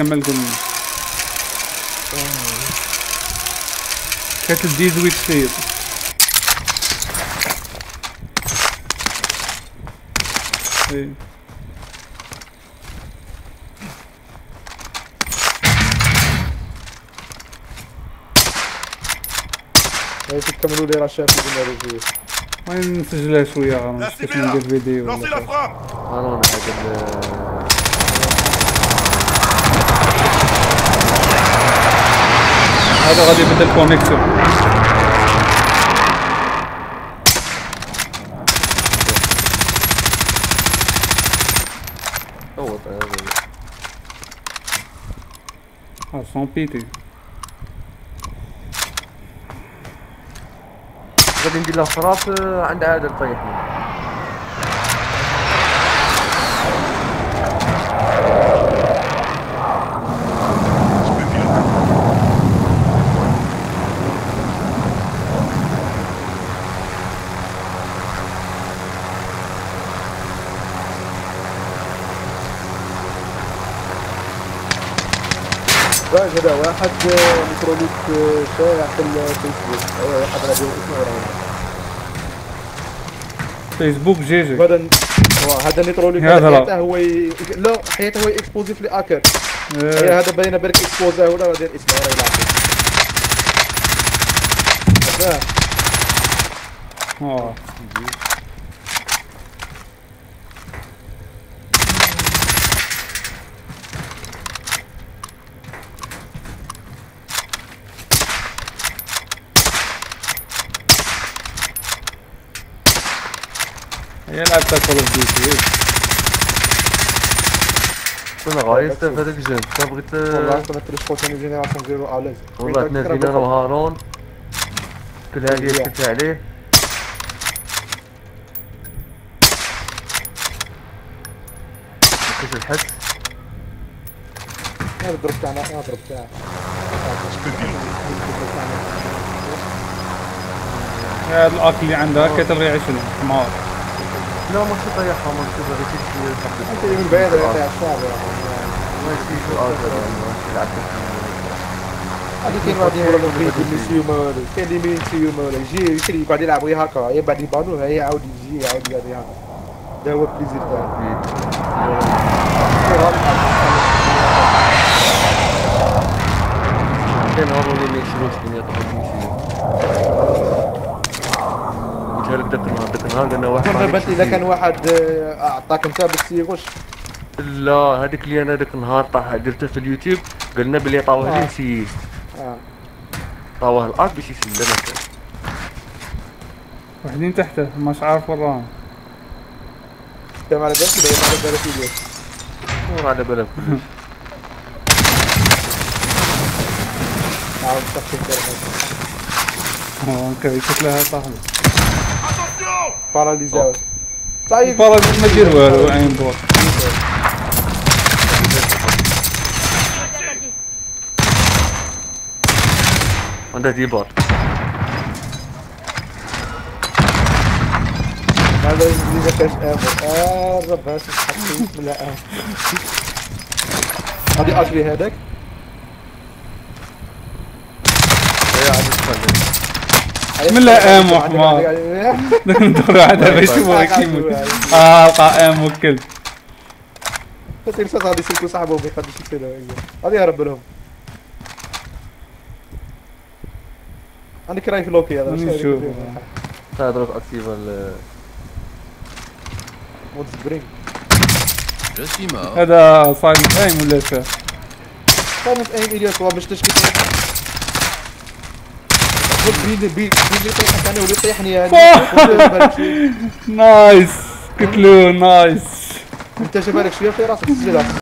كمل قول لي. كاتب 18 سير. ايه تكملوا لي راه شاف الجمهوريه. وين نسجلها شويه غنمشي كيف ندير فيديو ولا انا هذا غادي يبدل كونيكسيون. سون بيتي غادي ندير له خراف عند عادل طيحني. هذا واحد ميكروليت شائع في الفيسبوك. واحد غادي اسمه راه فيسبوك جي هذا نيتروليك حياته هو لا حياته هو اكسبوزيف لاكر. هذا باينه برك اكسبوزا ولا غادي اسمه راه يلعب هذا يلعب كول اوف ديوتي. كنا غايز في هذاك الجيم بغيت والله كنا تريسبو ثاني جينيراسيون زيرو اليز والله تنازلين انا وهارون كل هذه سكت عليه. مكاش الحس نضرب تاعنا نضرب تاعنا هذا الاكل اللي عندها كتلغي 20 حمار. لا ماشي طيحها ماشي بغيت انت من بعيد يا الشعب ماشي شو اجر ماشي لعبت هذه كاين واحد يقول ميسيو مالو كاين اللي ميسيو مالو يجي يشري بعد يلعب غير هكا يا بعد يبانوه هي يعاود يجي يعاود يلعب هكا. هذا هو البليزير تاعو. كاين هارون اللي يشروش الدنيا طبعا قلت داك النهار قلنا واحد بنت اذا كان واحد اعطاك انت باش يغش. لا هذيك اللي انا داك النهار طاح درته في اليوتيوب قلنا بلي طاوه لي نسيت. طاوه الارض باش يسلمك. وحدين تحته ماش عارف وراهم. انت ما على بالك ولا ما على بالك فيديو؟ مو على بالك كلش. عاود تحكي كذا شكلها صاحبي باراليزاو. طيب باراليز ما دير والو عين بور. عنده ديبار. هذا اللي ما كاش رب هاش بسم الله. غادي اجري هذاك يا عاد تخلي بسم الله ام وحمار. داك ندور واحد باش يشوفو كيما قائم وكل. تصير غادي يسلكو صاحبهم ما يقدرش يسيروا غادي يهرب لهم. عندك رايف لوكي هذا نشوف هذا اكتيف ال مود سبرينغ. هذا صايد ايم ولا شا كانت ايم الياك باش تشكي بيدي يطيحك انا ولا يطيحني نايس قلت له نايس. انت جابالك شويه في راسك تسجلها.